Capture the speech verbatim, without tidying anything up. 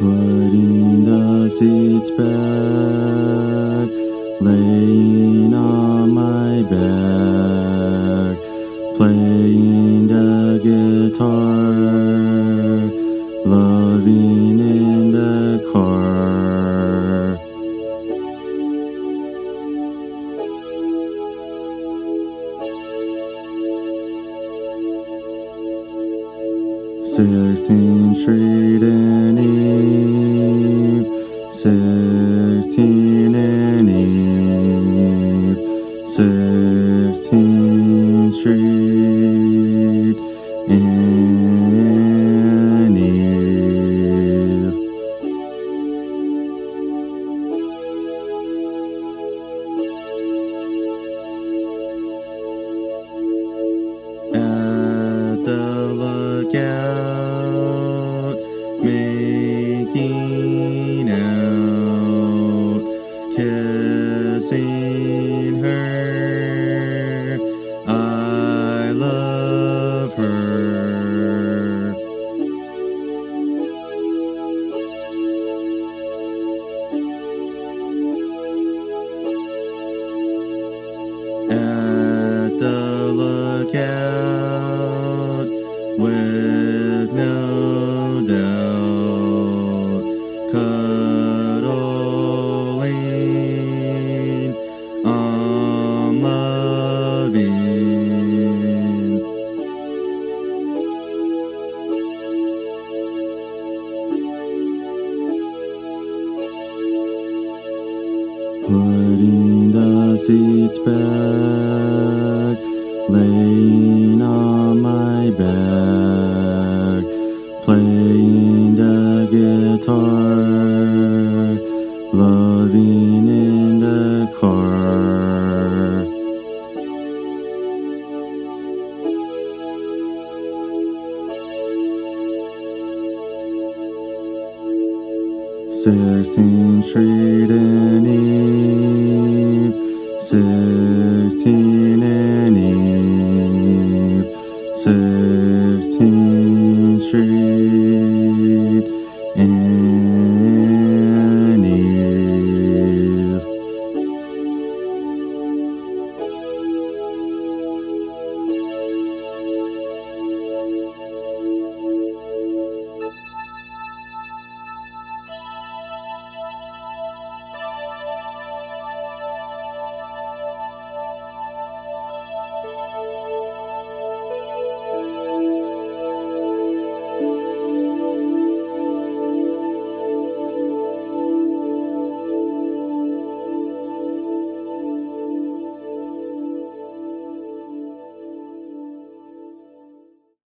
Putting the seats back, laying on my back, playing the guitar, loving in the car. sixteenth Street and Eve, sixteen and Eve, sixteenth Street and Eve. At the lookout, making out, kissing her, I love her. At the lookout, with no doubt, cuddling, I'm loving. Putting the seats back, laying on my back, playing the guitar, loving in the car. sixteenth Street and Eve, sixteen and Eve, sixteenth Street.